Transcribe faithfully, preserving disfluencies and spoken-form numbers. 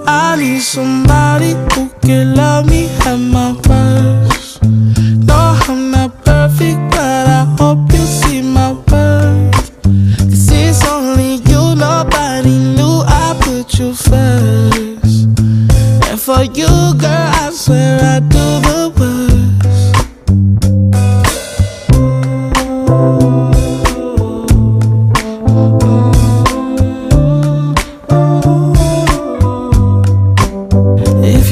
I need somebody who can love me at my worst. No, I'm not perfect, but I hope you see my worth. Cause it's only you, nobody knew I put you first. And for you, girl, I swear I